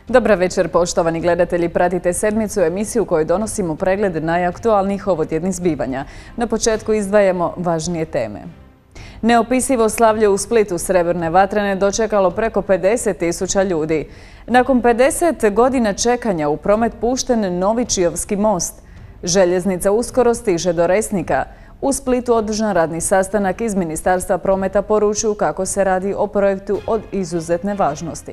Dobar večer, poštovani gledatelji. Pratite sedmicu emisiju u kojoj donosimo pregled najaktualnijih ovotjednih zbivanja. Na početku izdvajamo važnije teme. Neopisivo slavlje u Splitu Srebrne vatrene dočekalo preko 50.000 ljudi. Nakon 50 godina čekanja u promet pušten novi Čiovski most. Željeznica uskoro stiže do Resnika. U Splitu održan radni sastanak iz Ministarstva prometa poručuju kako se radi o projektu od izuzetne važnosti.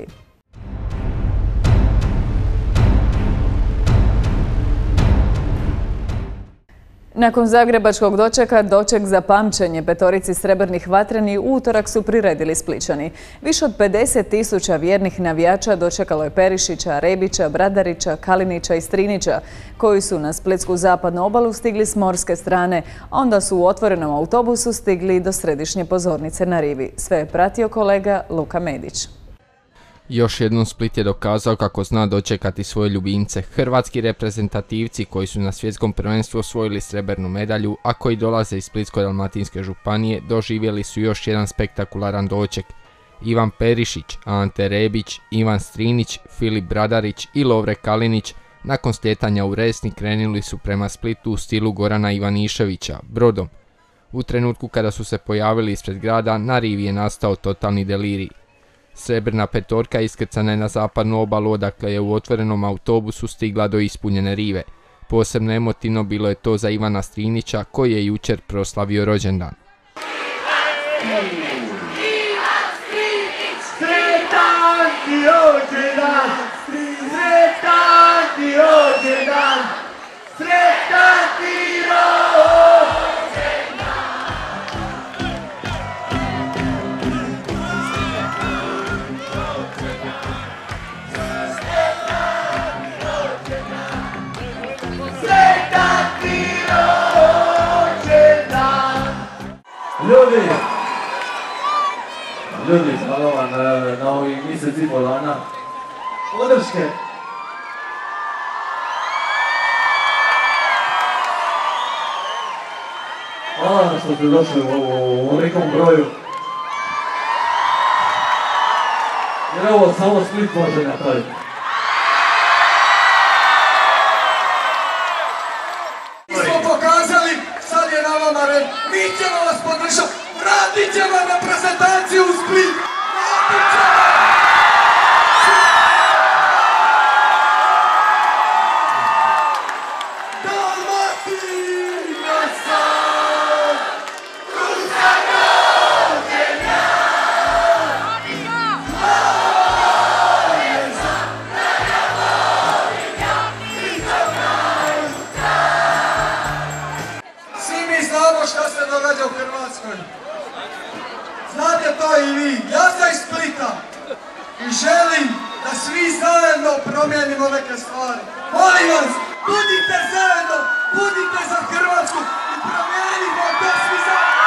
Nakon zagrebačkog dočeka, doček za pamćenje petorici srebrnih vatreni u utorak su priredili Splićani. Više od 50.000 vjernih navijača dočekalo je Perišića, Rebića, Bradarića, Kalinića i Strinića, koji su na splitsku zapadnu obalu stigli s morske strane, a onda su u otvorenom autobusu stigli do središnje pozornice na rivi. Sve je pratio kolega Luka Medić. Još jednom Split je dokazao kako zna dočekati svoje ljubimce. Hrvatski reprezentativci koji su na svjetskom prvenstvu osvojili srebrnu medalju, a koji dolaze iz Splitsko-dalmatinske županije, doživjeli su još jedan spektakularan doček. Ivan Perišić, Ante Rebić, Ivan Strinić, Filip Bradarić i Lovre Kalinić nakon slijetanja u Resnik krenuli su prema Splitu u stilu Gorana Ivaniševića, brodom. U trenutku kada su se pojavili ispred grada, na rivi je nastao totalni delirij. Srebrna petorka iskrcana je na zapadnu obalu, odakle je u otvorenom autobusu stigla do ispunjene rive. Posebno emotivno bilo je to za Ivana Strinića, koji je jučer proslavio rođendan. Sretan ti rođendan! Sretan ti rođendan! Sretan ti rođendan! Ljudi, hvala vam na ovih mjesec i pol dana podrške. Hvala što ste došli u ovolikom broju. Jer ovo samo Split može napraviti. Mi smo pokazali, sad je na vama red. Mi ćemo vas podržati. Vratit ćemo reprezentaciju u Split! Vratit ćemo! Dalmatina sam! Tu sam rođen ja! Volim sam, da ga volim ja! I za kraju kraj! Svi mi znamo šta se događa u Hrvatskoj. Znate to i vi, ja sam iz Splita i želim da svi zajedno promijenimo neke stvari. Molim vas, budite zajedno, budite za Hrvatsku i promijenimo to svi zajedno.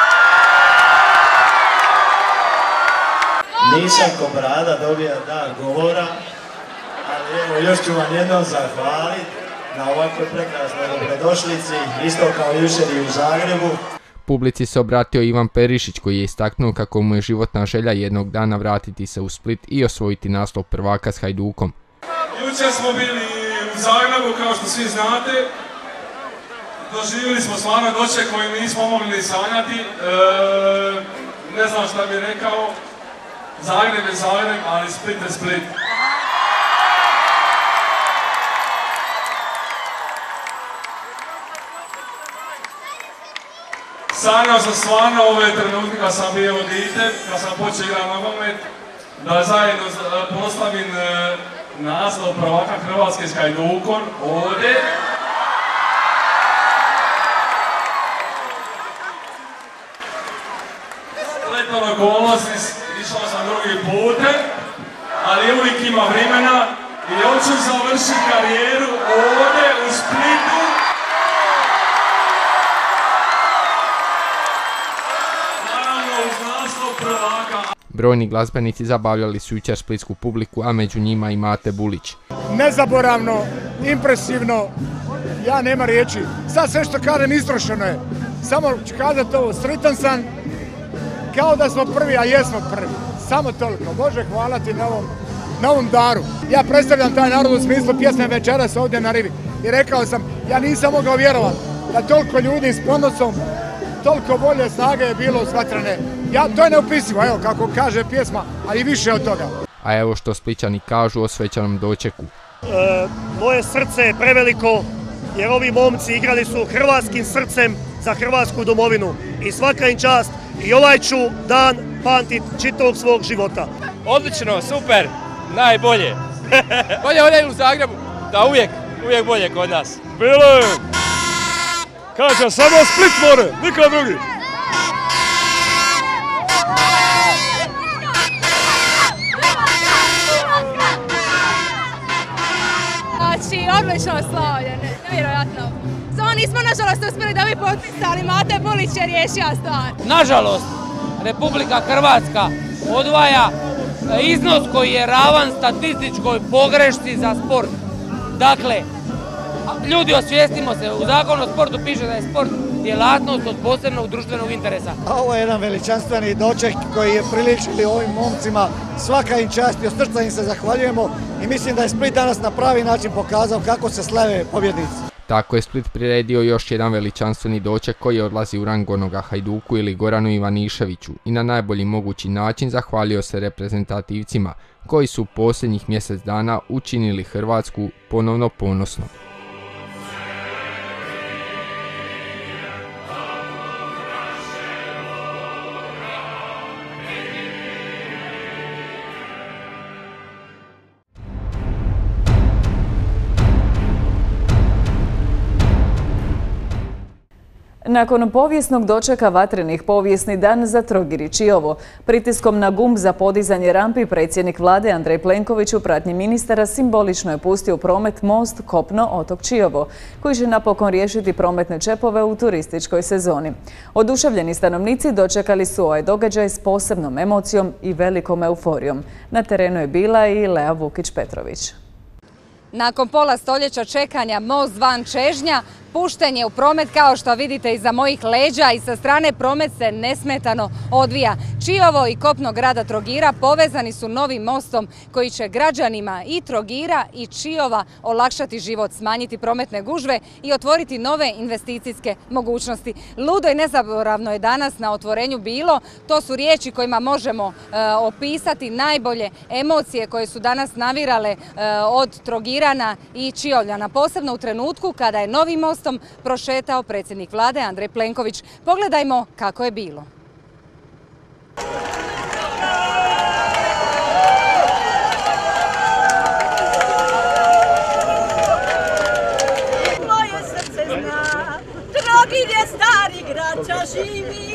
Nisam ko brada dobija dan govora, ali evo još ću vam jednom zahvaliti na ovakvoj prekrasnoj dobrodošlici, isto kao jučer i u Zagrebu. Publici se obratio Ivan Perišić, koji je istaknuo kako mu je životna želja jednog dana vratiti se u Split i osvojiti naslov prvaka s Hajdukom. Jučer smo bili u Zagrebu, kao što svi znate. Doživjeli smo stvarno doček koji nismo mogli ni sanjati. Ne znam šta bih rekao. Zagreb je Zagreb, ali Split je Split. Sanjao sam stvarno ove trenutke kad sam bio dite, kad sam počeo igrati nogomet, da zajedno proslavim naslov prvaka Hrvatske s Hajdukom ovdje. Sretno okolnosti, išao sam drugi putem, ali uvijek ima vremena i hoću završiti karijeru ovdje u Splitu. Brojni glazbenici zabavljali su jučer splitsku publiku, a među njima i Mate Bulić. Nezaboravno, impresivno, ja nema riječi. Sad sve što kažem istrošeno je. Samo ću kazati ovo, sretan sam kao da smo prvi, a jesmo prvi. Samo toliko. Bože, hvala ti na ovom na ovom daru. Ja predstavljam taj narod u smislu pjesme Večeras ovdje na rivi. I rekao sam, ja nisam mogao vjerovati da toliko ljudi s ponosom, toliko volje, snage je bilo svatrane. To je neopisivo, evo kako kaže pjesma, ali i više od toga. A evo što Splićani kažu o svečanom dočeku. Moje srce je preveliko jer ovi momci igrali su hrvatskim srcem za hrvatsku domovinu i svaka im čast i ovaj ću dan pamtit čitavog svog života. Odlično, super, najbolje. Bolje ovdje u Zagrebu, da uvijek bolje kod nas. Bilo je, kaže samo Split more, nikad drugi. Znači, odlično slavlje, nevjerojatno. Samo nismo nažalost uspjeli da bi potpisali, Mate Bulić je riješio stvar. Nažalost, Republika Hrvatska odvaja iznos koji je ravan statističkoj pogrešci za sport. Dakle, ljudi, osvijestimo se, u Zakonu o sportu piše da je sport djelatnost od posebnog društvenog interesa. Ovo je jedan veličanstveni doček koji je priličili ovim momcima. Svaka im čast i od srca im se zahvaljujemo i mislim da je Split danas na pravi način pokazao kako se slave pobjednici. Tako je Split priredio još jedan veličanstveni doček koji odlazi u rang onoga Hajduku ili Goranu Ivaniševiću i na najbolji mogući način zahvalio se reprezentativcima koji su posljednjih mjesec dana učinili Hrvatsku ponovno ponosnom. Nakon povijesnog dočeka vatrenih povijesni dan za Trogir i Čiovo. Pritiskom na gumb za podizanje rampi predsjednik vlade Andrej Plenković u pratnji ministara simbolično je pustio u promet most kopno-otok Čiovo, koji će napokon riješiti prometne čepove u turističkoj sezoni. Oduševljeni stanovnici dočekali su ovaj događaj s posebnom emocijom i velikom euforijom. Na terenu je bila i Lea Vukić-Petrović. Nakon pola stoljeća čekanja most zvan Čežnja pušten je u promet, kao što vidite iza mojih leđa, i sa strane promet se nesmetano odvija. Čiovo i kopno grada Trogira povezani su novim mostom koji će građanima i Trogira i Čiova olakšati život, smanjiti prometne gužve i otvoriti nove investicijske mogućnosti. Ludo i nezaboravno je danas na otvorenju bilo. To su riječi kojima možemo opisati najbolje emocije koje su danas navirale od Trogirana i Čiovljana, posebno u trenutku kada je novim mostom prošetao predsjednik vlade Andrej Plenković. Pogledajmo kako je bilo. Moje srce zna, Trogir je stari grad, ča živi.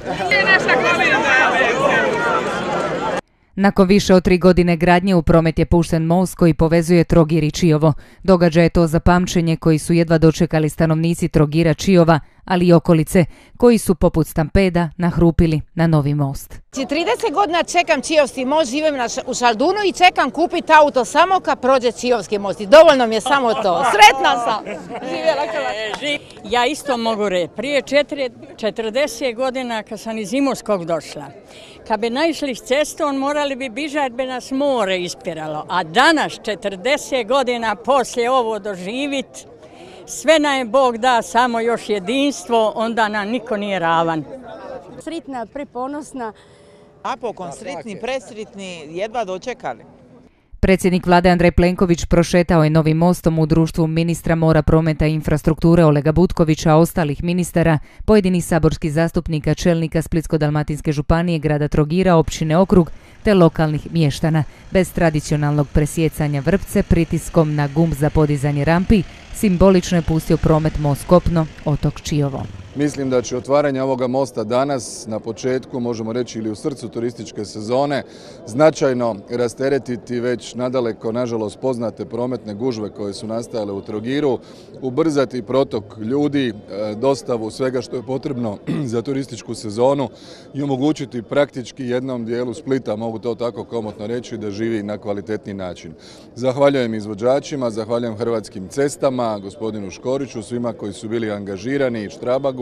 Nakon više od 3 godine gradnje u promet je pušten most koji povezuje Trogir i Čiovo. Događaj je to za pamćenje koji su jedva dočekali stanovnici Trogira, Čiova, ali i okolice, koji su poput stampeda nahrupili na novi most. 30 godina čekam Čiovski most, živim u Šaldunu i čekam kupiti auto samo kad prođe Čiovski most. I dovoljno mi je samo to. Sretna sam! Živjela Hrvatska! Ja isto mogu reći. Prije 40 godina kad sam iz Imotskog došla, kad bi naišli s cestom, morali bi bižati, bi nas more ispiralo. A danas, 40 godina poslije ovo doživiti, sve nam je Bog da, samo još jedinstvo, onda nam niko nije ravan. Sritna, preponosna. Napokon, sritni, presritni, jedva dočekali. Predsjednik vlade Andrej Plenković prošetao je novim mostom u društvu ministra mora, prometa i infrastrukture Olega Butkovića, ostalih ministara, pojedinih saborskih zastupnika, čelnika Splitsko-dalmatinske županije, grada Trogira, općine Okrug te lokalnih mještana. Bez tradicionalnog presjecanja vrpce, pritiskom na gumb za podizanje rampi, simbolično je pustio promet most kopno, otok Čiovo. Mislim da će otvaranje ovoga mosta danas, na početku, možemo reći ili u srcu turističke sezone, značajno rasteretiti već nadaleko, nažalost, poznate prometne gužve koje su nastajale u Trogiru, ubrzati protok ljudi, dostavu svega što je potrebno za turističku sezonu i omogućiti praktički jednom dijelu Splita, mogu to tako komotno reći, da živi na kvalitetni način. Zahvaljujem izvođačima, zahvaljujem Hrvatskim cestama, gospodinu Škoriću, svima koji su bili angažirani, Štrabagu,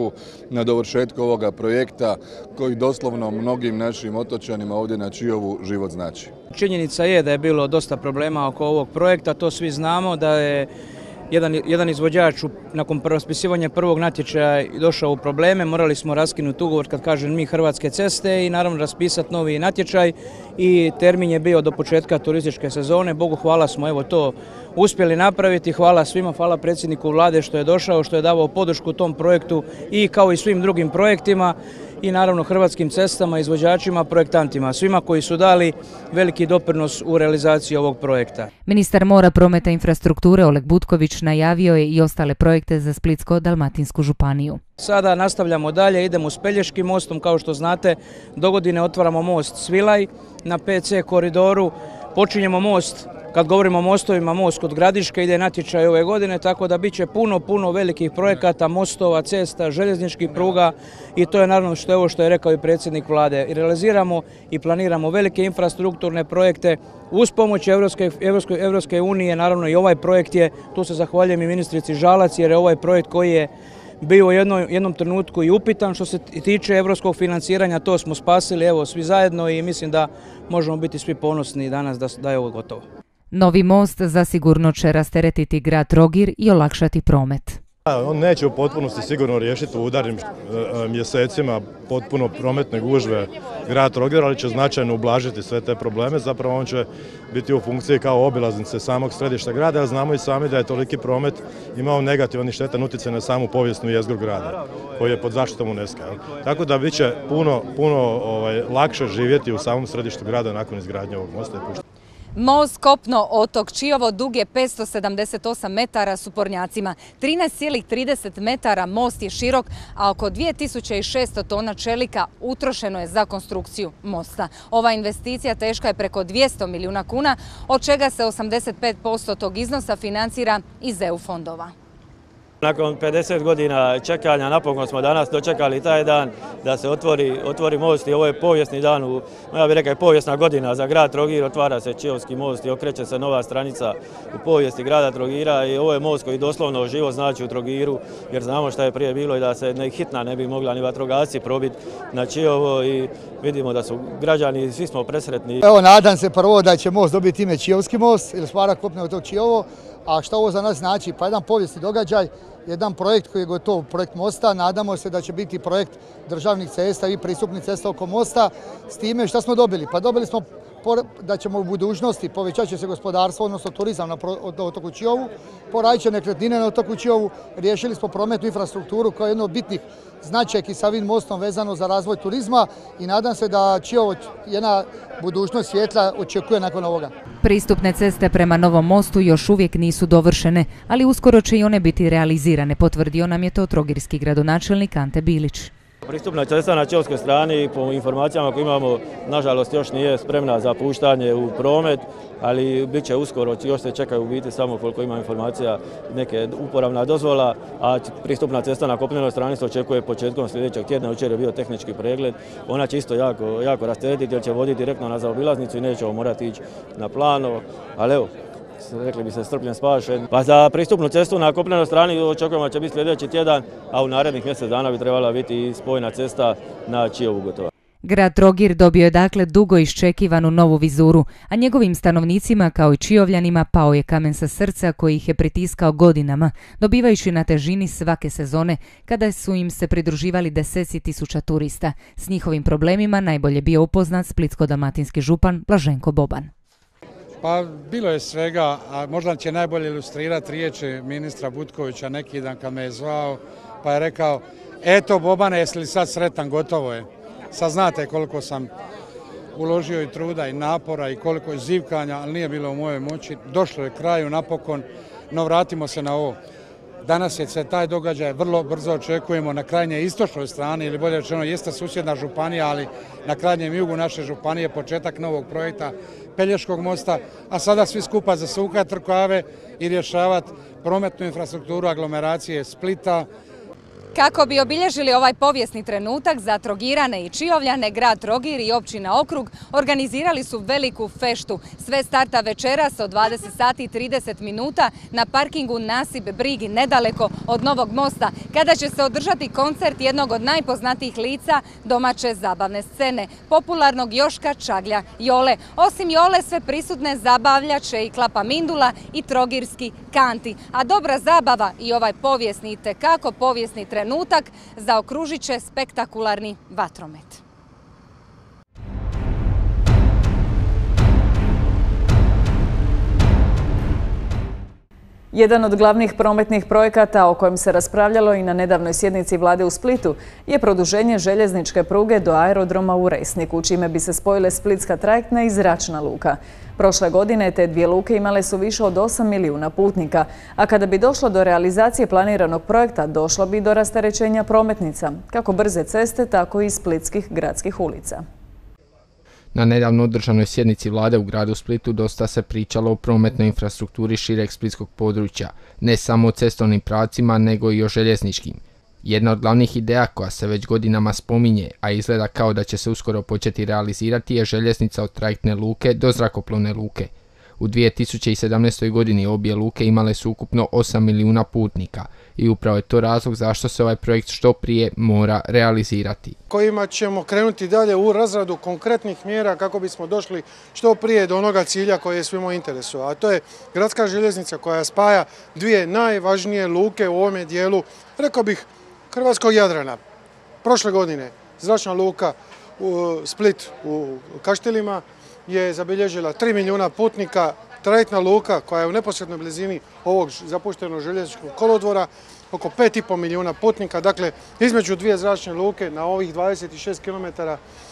čestitku na dovršetku ovoga projekta koji doslovno mnogim našim otočanima ovdje na Čiovu život znači. Činjenica je da je bilo dosta problema oko ovog projekta, to svi znamo, da je jedan izvođač nakon raspisivanja prvog natječaja došao u probleme, morali smo raskinuti ugovor, kad kažem mi, Hrvatske ceste, i naravno raspisati novi natječaj, i termin je bio do početka turističke sezone. Bogu hvala smo evo to uspjeli napraviti, hvala svima, hvala predsjedniku Vlade što je došao, što je davao podršku tom projektu i kao i svim drugim projektima, i naravno Hrvatskim cestama, izvođačima, projektantima, svima koji su dali veliki doprinos u realizaciji ovog projekta. Ministar mora, prometa i infrastrukture Oleg Butković najavio je i ostale projekte za Splitsko-dalmatinsku županiju. Sada nastavljamo dalje, idemo s Pelješkim mostom, kao što znate, dogodine otvaramo most Svilaj na PC koridoru, počinjemo most. Kad govorimo o mostovima, most kod Gradiške ide natječaj ove godine, tako da bit će puno velikih projekata, mostova, cesta, željezničkih pruga, i to je naravno što je rekao i predsjednik Vlade. I realiziramo i planiramo velike infrastrukturne projekte uz pomoć Europske unije, naravno i ovaj projekt je, tu se zahvaljujem i ministrici Žalac, jer je ovaj projekt koji je bio u jednom trenutku i upitan. Što se tiče europskog financiranja, to smo spasili evo svi zajedno, i mislim da možemo biti svi ponosni danas da je ovo gotovo. Novi most zasigurno će rasteretiti grad Trogir i olakšati promet. On neće u potpunosti sigurno riješiti u udarnim mjesecima potpuno prometne gužve grad Trogir, ali će značajno ublažiti sve te probleme. Zapravo on će biti u funkciji kao obilaznice samog središta grada, jer znamo i sami da je toliki promet imao negativan i štetan utjecaj na samu povijesnu jezgru grada, koji je pod zaštitom UNESCO. Tako da bit će puno lakše živjeti u samom središtu grada nakon izgradnje ovog mosta. Most kopno otok Čiovo dug je 578 metara s upornjacima, 13,30 metara most je širok, a oko 2600 tona čelika utrošeno je za konstrukciju mosta. Ova investicija teška je preko 200 milijuna kuna, od čega se 85% tog iznosa financira iz EU fondova. Nakon 50 godina čekanja napokon smo danas dočekali taj dan da se otvori most, i ovo je povijesni dan, ja bih rekao povijesna godina za grad Trogir, otvara se Čiovski most i okreće se nova stranica u povijesti grada Trogira, i ovo je most koji doslovno život znači u Trogiru, jer znamo šta je prije bilo i da se hitna ne bi mogla ni vatrogasci probiti na Čiovo, i vidimo da su građani, svi smo presretni. Evo, nadam se prvo da će most dobiti ime Čiovski most ili stvara kopne otok Čiovo, a što ovo za nas znači? Pa jedan povijesni događaj, jedan projekt koji je gotov, projekt mosta, nadamo se da će biti projekt državnih cesta i pristupnih cesta oko mosta, s time šta smo dobili? Pa dobili smo da ćemo u budućnosti, povećat će se gospodarstvo, odnosno turizam na otoku Čiovu, poradit će nekretnine na otoku Čiovu, riješili smo prometnu infrastrukturu kao jedno od bitnih značajki sa ovim mostom vezano za razvoj turizma, i nadam se da Čiovo jedna budućnost svjetla očekuje nakon ovoga. Pristupne ceste prema novom mostu još uvijek nisu dovršene, ali uskoro će i one biti realizirane, potvrdio nam je to trogirski gradonačelnik Ante Bilić. Pristupna cesta na čiovskoj strani, po informacijama koje imamo, nažalost još nije spremna za puštanje u promet, ali bit će uskoro, još se čekaju u biti samo koliko ima informacija, neke uporabna dozvola, a pristupna cesta na kopnenoj strani se očekuje početkom sljedećeg tjedna. Jučer je bio tehnički pregled, ona će isto jako rasteretiti jer će voditi direktno na zaobilaznicu i nećemo morati ići na plano, ali evo, rekli bi se strpljen spašen. Pa za pristupnu cestu na kopnenoj strani očekujemo da će biti sljedeći tjedan, a u narednih mjesec dana bi trebala biti i spojna cesta na Čiovu gotova. Grad Trogir dobio je dakle dugo iščekivanu novu vizuru, a njegovim stanovnicima kao i Čiovljanima pao je kamen sa srca koji ih je pritiskao godinama, dobivajući na težini svake sezone kada su im se pridruživali deseci tisuća turista. S njihovim problemima najbolje bio upoznat splitsko-dalmatinski župan Blaženko Boban. Pa bilo je svega, a možda će najbolje ilustrirati riječi ministra Butkovića neki dan kad me je zvao, pa je rekao: eto Bobane, jesi li sad sretan, gotovo je. Sad znate koliko sam uložio i truda i napora i koliko je zivkanja, ali nije bilo u mojoj moći. Došlo je kraju napokon, no vratimo se na ovo. Danas je se taj događaj vrlo brzo očekujemo na krajnje istočnoj strani, ili bolje rečeno jeste susjedna županija, ali na krajnjem jugu naše županije početak novog projekta Pelješkog mosta, a sada svi skupa zasukati rukave i rješavati prometnu infrastrukturu aglomeracije Splita. Kako bi obilježili ovaj povijesni trenutak za Trogirane i Čiovljane, grad Trogir i općina Okrug organizirali su veliku feštu. Sve starta večeras od 20 sati i 30 minuta na parkingu Nasip Brigi nedaleko od Novog mosta, kada će se održati koncert jednog od najpoznatijih lica domaće zabavne scene, popularnog Joška Čaglja Jole. Osim Jole, sve prisutne zabavljat će i Klapa Mindula i Trogirski Kanti. A dobra zabava i ovaj povijesni, itekako povijesni trenutak zaokružit će spektakularni vatromet. Jedan od glavnih prometnih projekata o kojem se raspravljalo i na nedavnoj sjednici vlade u Splitu je produženje željezničke pruge do aerodroma u Resniku, čime bi se spojile splitska trajektna i zračna luka. Prošle godine te dvije luke imale su više od 8 milijuna putnika, a kada bi došlo do realizacije planiranog projekta, došlo bi do rasterećenja prometnica, kako brze ceste, tako i splitskih gradskih ulica. Na nedavno održanoj sjednici vlade u gradu Splitu dosta se pričalo o prometnoj infrastrukturi šireg splitskog područja, ne samo o cestovnim pravcima, nego i o željezničkim. Jedna od glavnih ideja koja se već godinama spominje, a izgleda kao da će se uskoro početi realizirati, je željeznica od trajektne luke do zrakoplovne luke. U 2017. godini obje luke imale su ukupno 8 milijuna putnika i upravo je to razlog zašto se ovaj projekt što prije mora realizirati. Kojima ćemo krenuti dalje u razradu konkretnih mjera kako bismo došli što prije do onoga cilja koji je svima u interesu, a to je gradska željeznica koja spaja dvije najvažnije luke u ovome dijelu, rekao bih, hrvatskog Jadrana. Prošle godine zračna luka Split u Kaštelima je zabilježila 3 milijuna putnika, trajektna luka koja je u neposrednoj blizini ovog zapuštenog željezničkog kolodvora, oko 5,5 milijuna putnika. Dakle, između dvije zračne luke na ovih 26 km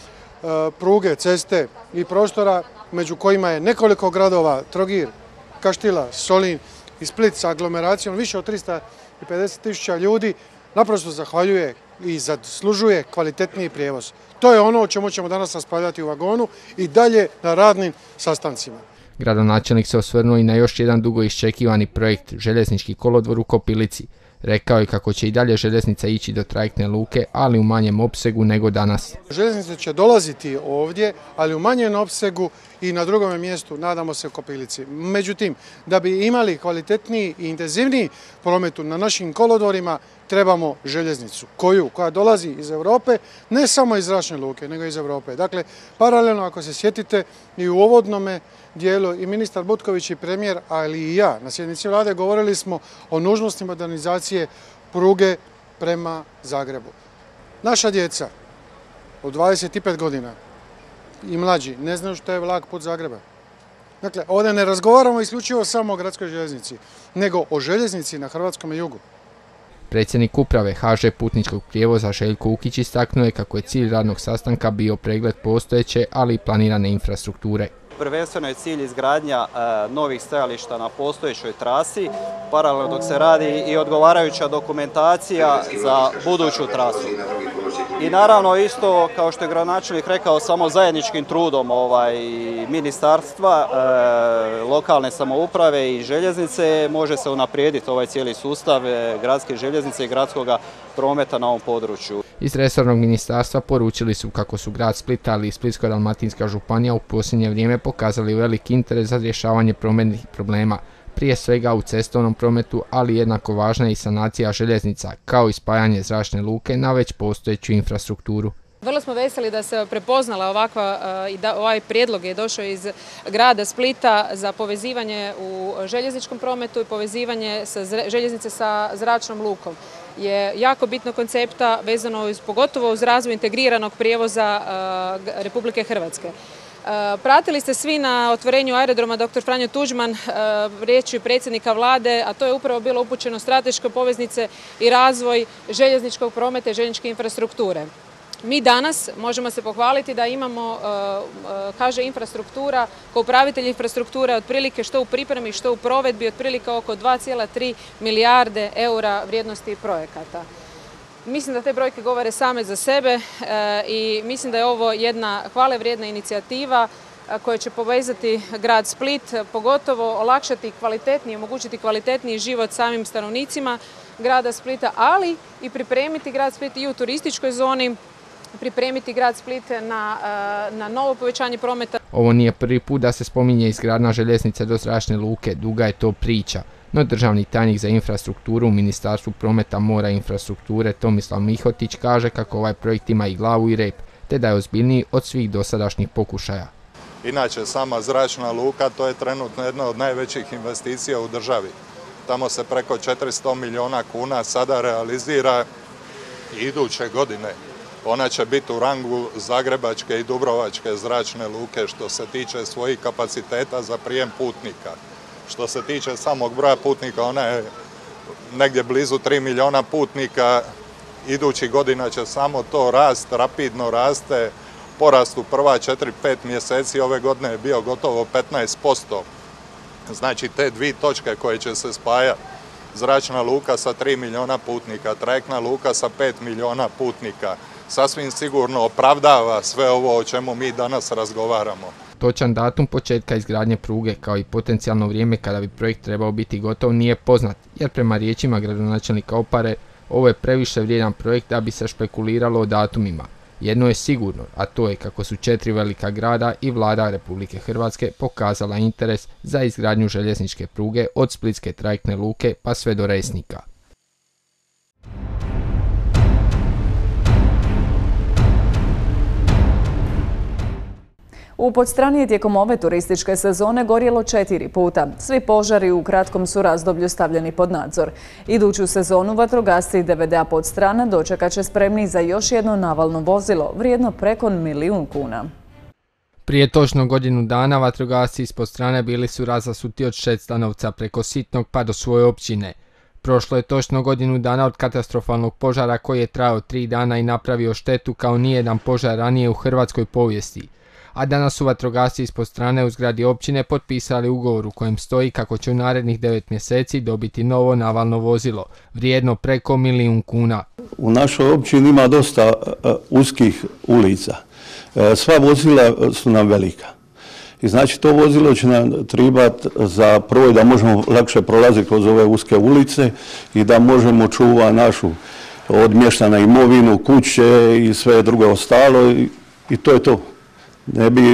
pruge, ceste i prostora, među kojima je nekoliko gradova, Trogir, Kaštela, Solin i Split sa aglomeracijom više od 350.000 ljudi, naprosto zahvaljuje i zaslužuje kvalitetniji prijevoz. To je ono o čemu ćemo danas raspravljati u vagonu i dalje na radnim sastancima. Gradonačelnik se osvrnuo i na još jedan dugo iščekivani projekt, željeznički kolodvor u Kopilici. Rekao je kako će i dalje željeznica ići do trajektne luke, ali u manjem opsegu nego danas. Željeznica će dolaziti ovdje, ali u manjem opsegu i na drugome mjestu, nadamo se, u Kopilici. Međutim, da bi imali kvalitetniji i intenzivniji promet na našim kolodvorima, trebamo željeznicu koja dolazi iz Europe, ne samo iz zračne luke, nego iz Europe. Dakle, paralelno, ako se sjetite, i u uvodnome dijelu i ministar Butković i premijer, ali i ja na sjednici vlade govorili smo o nužnosti modernizacije pruge prema Zagrebu. Naša djeca od 25 godina i mlađi ne znaju što je vlak put Zagreba. Dakle, ovdje ne razgovaramo isključivo samo o gradskoj željeznici, nego o željeznici na hrvatskom jugu. Predsjednik uprave HŽ putničkog prijevoza Željko Ukić istaknuo je kako je cilj radnog sastanka bio pregled postojeće, ali i planirane infrastrukture. Prvenstveno je cilj izgradnja novih stajališta na postojećoj trasi, paralelno dok se radi i odgovarajuća dokumentacija za buduću trasu. I naravno isto, kao što je gradonačelnik rekao, samo zajedničkim trudom ministarstva, lokalne samouprave i željeznice može se unaprijediti ovaj cijeli sustav gradske željeznice i gradskog prometa na ovom području. Iz resornog ministarstva poručili su kako su grad Split, ali i Splitsko-dalmatinska županija u posljednje vrijeme pokazali veliki interes za rješavanje prometnih problema, prije svega u cestovnom prometu, ali jednako važna je i sanacija željeznica, kao i spajanje zračne luke na već postojeću infrastrukturu. Vrlo smo veseli da se prepoznala ovaj prijedlog je došao iz grada Splita za povezivanje u željezničkom prometu i povezivanje željeznice sa zračnom lukom. Je jako bitno koncepta vezano pogotovo uz razvoj integriranog prijevoza Republike Hrvatske. Pratili ste svi na otvorenju aerodroma dr. Franjo Tuđman riječi predsjednika vlade, a to je upravo bilo upućeno strateške poveznice i razvoj željezničkog prometa i željezničke infrastrukture. Mi danas možemo se pohvaliti da imamo HŽ infrastruktura, kao upravitelj infrastrukture otprilike što u pripremi, što u provedbi, otprilike oko 2,3 milijarde eura vrijednosti projekata. Mislim da te brojke govore same za sebe i mislim da je ovo jedna hvalevrijedna inicijativa koje će povezati grad Split, pogotovo olakšati kvalitetniji, omogućiti kvalitetniji život samim stanovnicima grada Splita, ali i pripremiti grad Split i u turističkoj zoni, pripremiti grad Split na novo povećanje prometa. Ovo nije prvi put da se spominje izgradnja željeznice do zračne luke, duga je to priča. No državni tajnik za infrastrukturu u Ministarstvu prometa, mora i infrastrukture Tomislav Mihotić kaže kako ovaj projekt ima i glavu i rep, te da je ozbiljniji od svih dosadašnjih pokušaja. Inače, sama zračna luka to je trenutno jedna od najvećih investicija u državi. Tamo se preko 400 milijuna kuna sada realizira i iduće godine. Ona će biti u rangu Zagrebačke i Dubrovačke zračne luke što se tiče svojih kapaciteta za prijem putnika. Što se tiče samog broja putnika, ona je negdje blizu 3 milijuna putnika. Idućih godina će samo to rast, rapidno raste. Porast u prva 4-5 mjeseci ove godine je bio gotovo 15%. Znači te dvije točke koje će se spajati, zračna luka sa 3 milijuna putnika, trajektna luka sa 5 milijuna putnika, sasvim sigurno opravdava sve ovo o čemu mi danas razgovaramo. Točan datum početka izgradnje pruge kao i potencijalno vrijeme kada bi projekt trebao biti gotov nije poznat, jer prema riječima gradonačelnika Opare ovo je previše vrijedan projekt da bi se špekuliralo o datumima. Jedno je sigurno, a to je kako su 4 velika grada i vlada Republike Hrvatske pokazala interes za izgradnju željezničke pruge od Splitske trajektne luke pa sve do Resnika. U Podstrani je tijekom ove turističke sezone gorjelo 4 puta. Svi požari u kratkom su razdoblju stavljeni pod nadzor. Iduću sezonu vatrogasci DVD-a Podstrana dočekat će spremni za još jedno navalno vozilo, vrijedno preko 1 milijun kuna. Prije točno godinu dana vatrogasci iz Podstrane bili su razasuti od Šestanovca preko Sitnog pa do svoje općine. Prošlo je točno godinu dana od katastrofalnog požara koji je trajao 3 dana i napravio štetu kao nijedan požar ranije u hrvatskoj povijesti. A danas su vatrogasci iz Podstrane u zgradi općine potpisali ugovor u kojem stoji kako će u narednih 9 mjeseci dobiti novo navalno vozilo, vrijedno preko 1 milijun kuna. U našoj općini ima dosta uskih ulica. Sva vozila su nam velika. I znači to vozilo će nam trebati za prvo da možemo lakše prolaziti kroz ove uske ulice i da možemo čuvati našu odmještana imovinu, kuće i sve drugo ostalo i to je to. Ne bi,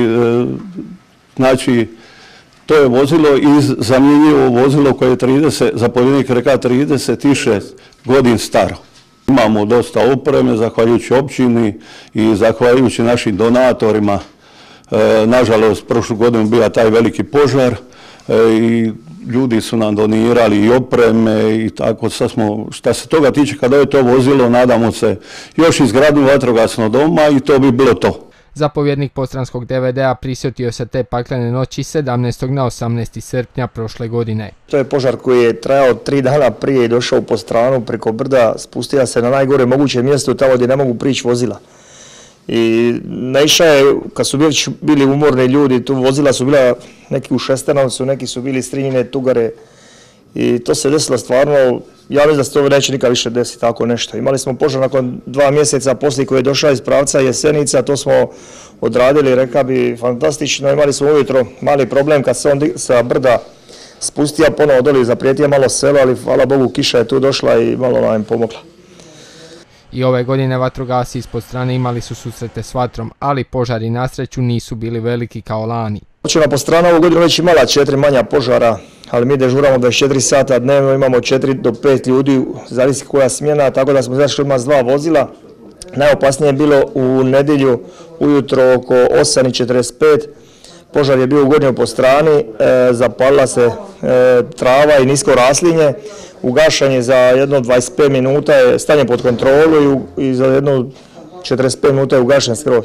znači, to je vozilo i zamjenjivo vozilo koje je 30, zapovjednik reka 36 godina staro. Imamo dosta opreme, zahvaljujući općini i zahvaljujući našim donatorima. Nažalost, prošlu godinu bio taj veliki požar i ljudi su nam donirali i opreme i tako. Sad smo, šta se toga tiče, kada je to vozilo, nadamo se još izgradnju vatrogasnog doma i to bi bilo to. Zapovjednik Podstranskog DVD-a prisjetio se te paklene noći 17. na 18. srpnja prošle godine. To je požar koji je trajao 3 dana prije i došao u Podstranu preko brda, spustio se na najgore moguće mjesto tamo gdje ne mogu prići vozila. I naišao je, kad su bili umorni ljudi, tu vozila su bila neki u Šestanovcu, neki su bili Strinjine, Tugare. I to se desilo stvarno, ja mislim da se to neće nikad više desiti tako nešto. Imali smo požar nakon 2 mjeseca poslije koji je došao iz pravca Jesenica, to smo odradili, reka bi, fantastično. Imali smo ujutro mali problem kad se on sa brda spustio ponovo doli, zaprijetio malo selo, ali hvala Bogu kiša je tu došla i malo nam pomogla. I ove godine vatrogasci iz Podstrane imali su susrete s vatrom, ali požari na sreću nisu bili veliki kao lani. Općina Podstrana ovu godinu već imala 4 manja požara, ali mi dežuramo 24 sata dnevno, imamo 4 do 5 ljudi, zavisi koja smjena, tako da smo izašli odmah s 2 vozila. Najopasnije je bilo u nedjelju ujutro oko 8:45. Požar je bio u Gornjoj Podstrani, zapalila se trava i nisko raslinje. Ugašan je za jedno 25 minuta, je stavljen pod kontrolu i za jedno 45 minuta je ugašen skroz.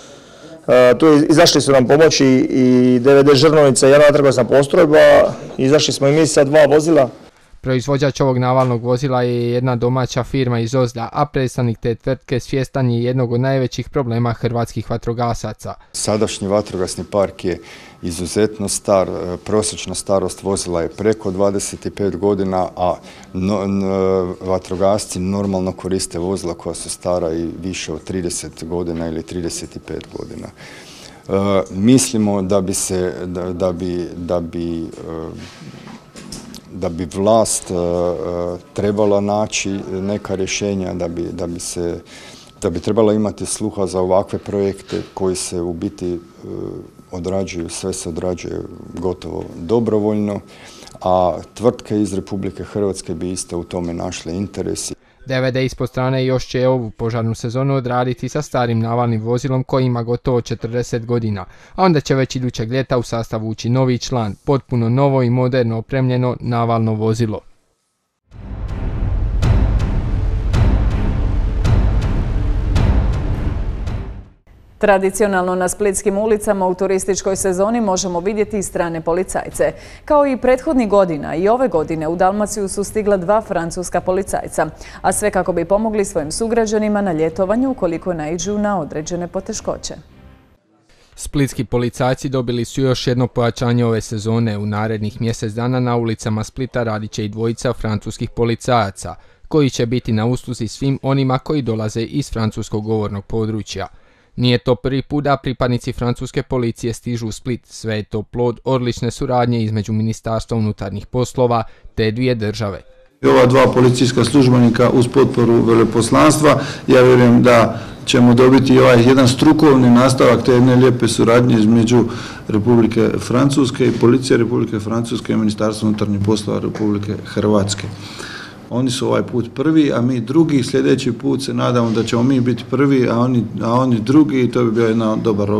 Tu izašli su nam pomoći i DVD Žrnovica i jedna vatrogasna postrojba, izašli smo i mi sa 2 vozila. Proizvođač ovog navalnog vozila je jedna domaća firma iz Ozlja, a predstavnik te tvrtke svjestan je jednog od najvećih problema hrvatskih vatrogasaca. Sadašnji vatrogasni park je izuzetno star, prosječna starost vozila je preko 25 godina, a vatrogasci normalno koriste vozila koja su stara i više od 30 godina ili 35 godina. Mislimo da bi vlast trebala naći neka rješenja, da bi trebala imati sluha za ovakve projekte koji se u biti odrađuju, sve se odrađuje gotovo dobrovoljno, a tvrtke iz Republike Hrvatske bi isto u tome našle interesi. DVD ispod strane još će ovu požarnu sezonu odraditi sa starim navalnim vozilom koji ima gotovo 40 godina, a onda će već idućeg ljeta u sastav ući novi član, potpuno novo i moderno opremljeno navalno vozilo. Tradicionalno na splitskim ulicama u turističkoj sezoni možemo vidjeti i strane policajce. Kao i prethodnih godina i ove godine u Dalmaciju su stigla 2 francuska policajca, a sve kako bi pomogli svojim sugrađanima na ljetovanju ukoliko naiđu na određene poteškoće. Splitski policajci dobili su još jedno pojačanje ove sezone. U narednih mjesec dana na ulicama Splita radit će i 2 francuskih policajaca, koji će biti na usluzi svim onima koji dolaze iz francuskog govornog područja. Nije to prvi put da pripadnici francuske policije stižu u Split, sve je to plod odlične suradnje između Ministarstva unutarnjih poslova te dvije države. Ova 2 policijska službenika uz potporu veleposlanstva, ja vjerujem da ćemo dobiti ovaj jedan strukovni nastavak te jedne lijepe suradnje između Republike Francuske i Policije Republike Francuske i Ministarstva unutarnjih poslova Republike Hrvatske. Oni su ovaj put prvi, a mi drugi. Sljedeći put se nadamo da ćemo mi biti prvi, a oni drugi, i to bi bio jedan dobar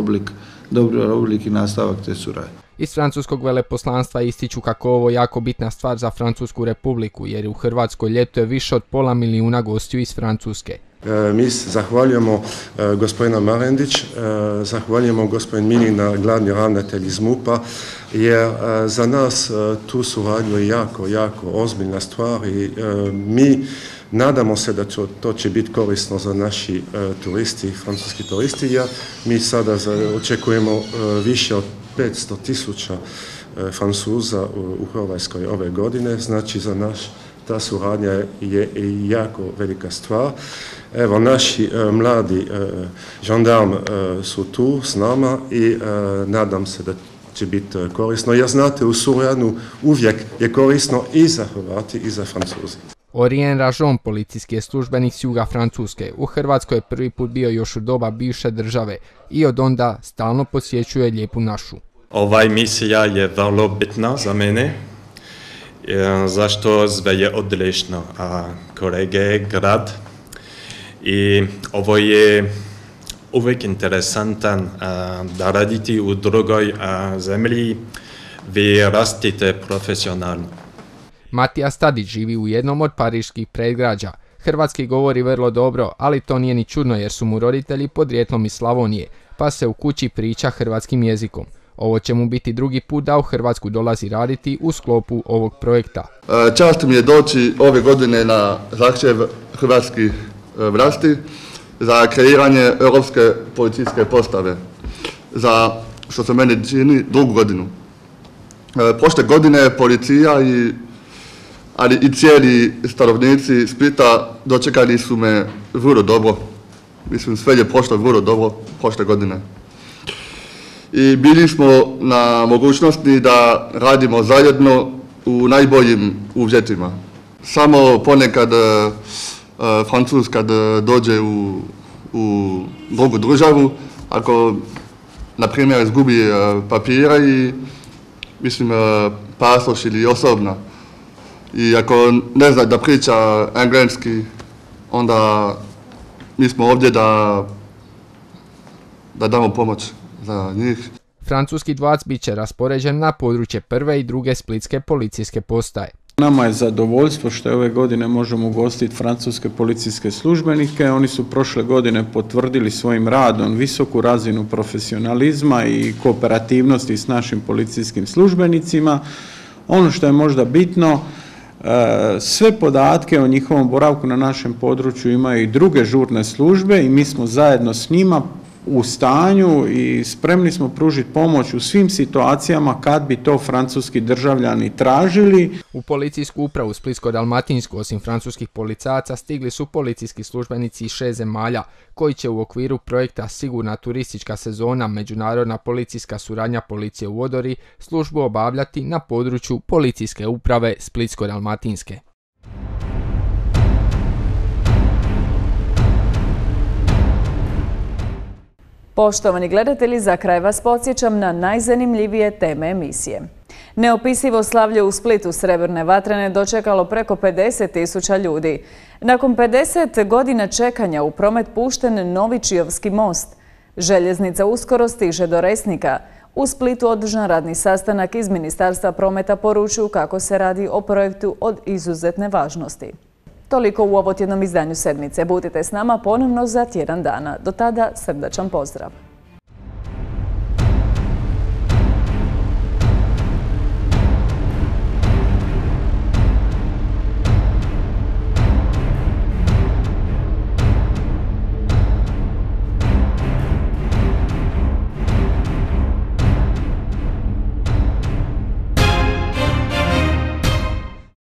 oblik i nastavak te suradnje. Iz francuskog veleposlanstva ističu kako ovo jako bitna stvar za Francusku republiku, jer u Hrvatskoj ljetuje više od 500 milijuna gostiju iz Francuske. Mi zahvaljujemo gospodina Marendić, zahvaljujemo gospodin Milina, glavni ravnatelj iz MUP-a, jer za nas tu suradnju je jako ozbiljna stvar i mi nadamo se da to će biti korisno za naši turisti, francuski turisti, jer mi sada očekujemo više od 500.000 Francuza u Hrvatskoj ove godine, znači za naš ta suradnja je jako velika stvar. Evo, naši mladi žandarmi su tu s nama i nadam se da će biti korisno. Jer znate, u suradnju uvijek je korisno i za Hrvati i za Francuzi. Orien Rajon, policijski je službenik s juga Francuske. U Hrvatskoj je prvi put bio još u doba bivše države i od onda stalno posjećuje lijepu našu. Ovaj misija je vrlo bitna za mene. Zašto sve je odlično, kolege, grad, i ovo je uvijek interesantan da raditi u drugoj zemlji, vi rastite profesionalno. Matija Stadić živi u jednom od pariških predgrađa. Hrvatski govori vrlo dobro, ali to nije ni čudno jer su mu roditelji podrijetlom iz Slavonije, pa se u kući priča hrvatskim jezikom. Ovo će mu biti drugi put da u Hrvatsku dolazi raditi u sklopu ovog projekta. Čast mi je doći ove godine na zahtjev hrvatskih vlasti za kreiranje europske policijske postave, za, što se meni čini, 2. godinu. Prošle godine policija ali i cijeli stanovnici Splita dočekali su me vrlo dobro. Mislim, sve je prošlo vrlo dobro prošle godine. I bili smo na mogućnosti da radimo zajedno u najboljim uvjetima. Samo ponekad Francuz kad dođe u drugu državu, ako na primjer izgubi papira i mislim pasoš ili osobna, i ako ne zna da priča engleski, onda mi smo ovdje da damo pomoć za njih. Francuski dvojac bit će raspoređen na područje 1. i 2. splitske policijske postaje. Nama je zadovoljstvo što ove godine možemo ugostiti francuske policijske službenike. Oni su prošle godine potvrdili svojim radom visoku razinu profesionalizma i kooperativnosti s našim policijskim službenicima. Ono što je možda bitno, sve podatke o njihovom boravku na našem području imaju i druge žurne službe i mi smo zajedno s njima u stanju i spremni smo pružiti pomoć u svim situacijama kad bi to francuski državljani tražili. U policijsku upravu Splitsko-dalmatinsku osim francuskih policajaca stigli su policijski službenici iz 6 zemalja koji će u okviru projekta Sigurna turistička sezona međunarodna policijska suradnja policije u Odori službu obavljati na području policijske uprave Splitsko-dalmatinske. Poštovani gledatelji, za kraj vas podsjećam na najzanimljivije teme emisije. Neopisivo slavlje u Splitu Srebrne vatrene dočekalo preko 50.000 ljudi. Nakon 50 godina čekanja u promet pušten novi Čiovski most. Željeznica uskoro stiže do Resnika. U Splitu održan radni sastanak iz Ministarstva prometa poručuju kako se radi o projektu od izuzetne važnosti. Toliko u ovotjednom izdanju sedmice. Budite s nama ponovno za tjedan dana. Do tada srdačan pozdrav.